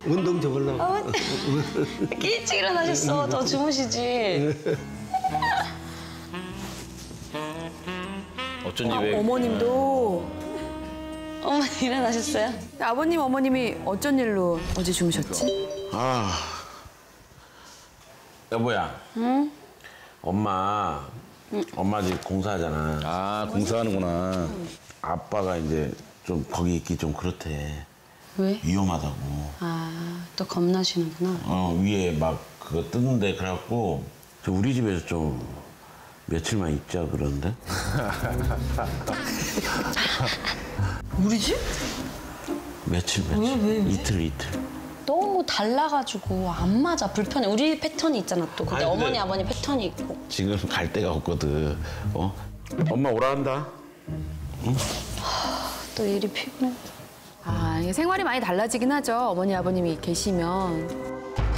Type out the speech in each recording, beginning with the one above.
운동 좀 하려고. 어머니, 일찍 일어나셨어. 더 주무시지. 어쩐지 왜 어머님도. 어머니 일어나셨어요? 아버님, 어머님이 어쩐 일로 어제 주무셨지? 아 여보야. 응? 엄마 집 공사하잖아. 아, 공사하는구나. 아빠가 이제 좀 거기 있기 좀 그렇대. 왜? 위험하다고. 아, 또 겁나시는구나. 위에 막 그거 뜨는데 그래갖고 저 우리 집에서 좀 며칠만 있자 그러는데. 우리 집? 며칠. 왜? 이틀. 너무 달라가지고 안 맞아. 불편해. 우리 패턴이 있잖아 또. 근데 아니, 근데 어머니 아버님 패턴이 있고. 지금 갈 데가 없거든. 엄마 오라 한다. 또 일이 피곤해. 아, 이게 생활이 많이 달라지긴 하죠. 어머니, 아버님이 계시면.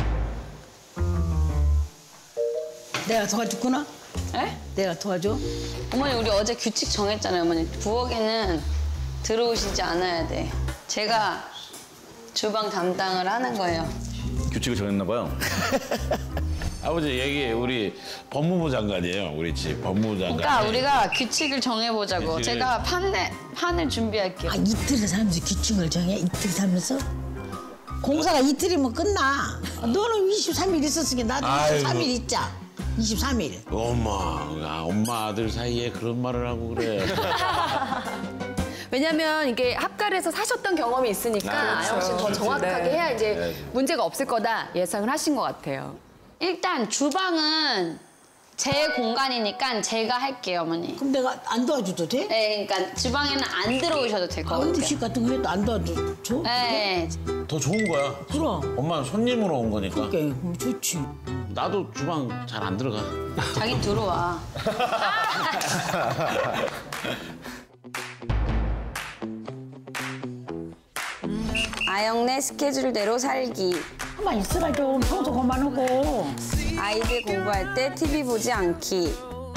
내가 도와줬구나? 에? 내가 도와줘? 어머니 우리 어제 규칙 정했잖아요. 어머니 부엌에는 들어오시지 않아야 돼. 제가 주방 담당을 하는 거예요. 규칙을 정했나 봐요. 아버지 얘기해. 우리 법무부 장관이에요. 우리 집 법무부 장관. 그러니까 우리가 규칙을 정해보자고. 규칙을- 제가 판을 준비할게요. 아, 이틀을 살면서 규칙을 정해? 이틀 살면서? 공사가 이틀이면 끝나. 너는 23일 있었으니까 나도 아이고. 23일 있자. 23일. 엄마 아들 사이에 그런 말을 하고 그래. 왜냐면 이게 합가를 해서 사셨던 경험이 있으니까 아영 씨는 더 정확하게 네. 해야 이제 문제가 없을 거다 예상을 하신 것 같아요. 일단 주방은 제 공간이니까 제가 할게요, 어머니. 그럼 내가 안 도와줘도 돼? 네, 그러니까 주방에는 안 들어오셔도 될 것 아, 같아요. 음식 같은 거 해도 안 도와줘? 네. 더 좋은 거야. 그럼. 엄마는 손님으로 온 거니까. 그게 좋지. 나도 주방 잘 안 들어가. 자기 들어와. 아영네 스케줄대로 살기. 가만 있으라 좀. 평소 그만하고. 아이들 공부할 때 TV 보지 않기.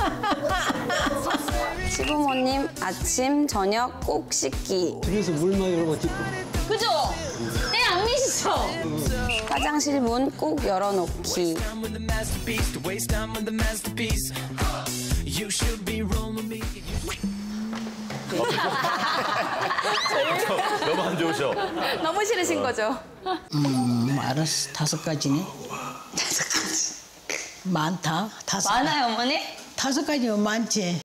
시부모님 아침, 저녁 꼭 씻기. 그래서 물만 이런 거 짚고. 그죠? 네, 안 미시죠? 화장실 문 꼭 열어놓기. 너무 안 좋으셔. 너무 싫으신 거죠? 알았어. 5가지네. 5가지. 많다. 5가지. 많아요, 어머니? 5가지면 많지.